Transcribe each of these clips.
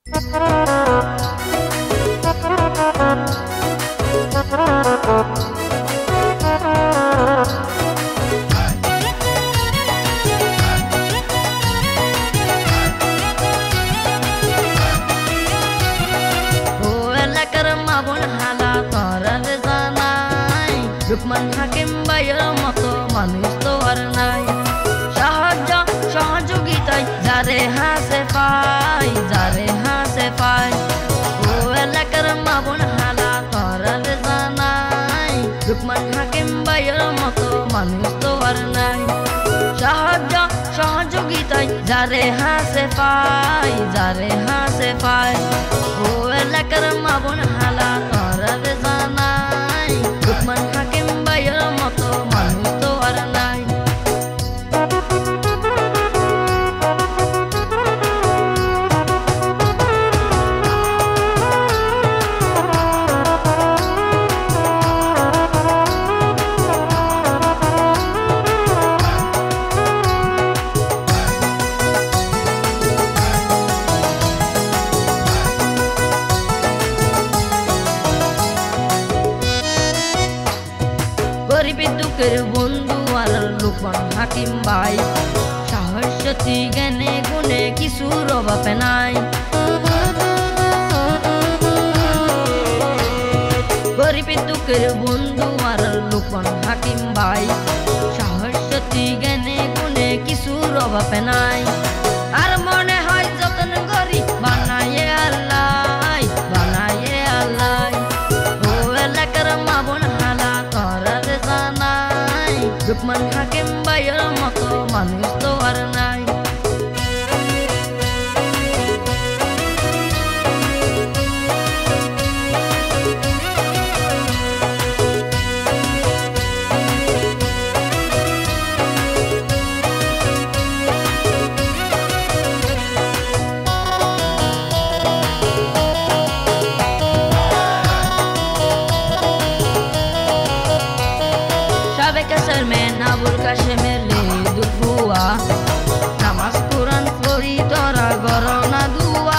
লুকমান হাকিম ভাইয়ের মতো মানুষ তো আর নাই। সাহায্য সহযোগিতায় যারে হাসে পায়, যারে হাসে পায়, ও এলাকার মা বোন হালা করার জানাই। লুকমান হাকিম ভাইয়ের মতো মানুষ তো আর নাই। সাহায্য সহযোগিতায় যারে হাসে পায়, যারে হাসে পায়, ও এলাকার মা বোন হালা করার জানাই। লুকমান হাকিম ভাইয়ের মতো মানুষ তো আর নাই। গরিবের দুঃখের বন্ধু আর লুকমান হাকিম ভাই, সাহস শক্তি জ্ঞানে গুণে কিছুর অভাব নাই। গরিবের দুঃখের বন্ধু আর লুকমান হাকিম ভাই, সাহস শক্তি জ্ঞানে গুণে কিছুর অভাব নাই। আর মনে হয় যতন করি বানায়ে আল্লাহ, বানায়ে আল্লাহ, ও এলাকার মা বোন হালা করার জানাই। লুকমান হাকিম ভাইয়ের মতো মানুষ তো আর নাই। সাবেক চেয়ারম্যান আবুল কাশেমের লিদুর ফুয়া, নামাজ কোরআন পড়ি তোরা গরনা দুয়া।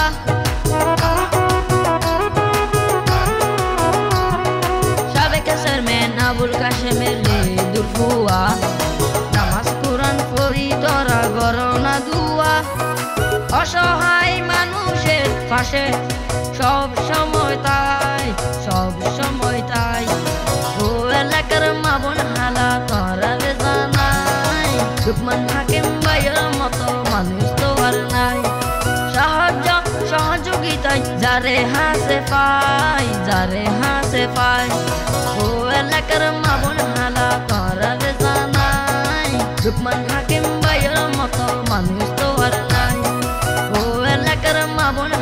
সাবেক চেয়ারম্যান আবুল কাশেমের লিদুর ফুয়া, নামাজ কোরআন পড়ি তোরা গরনা দুয়া। অসহায় মানুষের পাশে সব সময় তাই, সব সময় তাই, ও এলাকার মা বোন হালা করার জানাই। লুকমান হাকিম ভাইয়ের মতো মানুষ তো আর নাই। সাহায্য সহযোগিতায় যারে হাসে পায়, যারে হাসে পায়, ও এলাকার মা বোন হালা করার জানাই। লুকমান হাকিম ভাইয়ের মতো মানুষ তো আর নাই। ও এলাকার মা বোন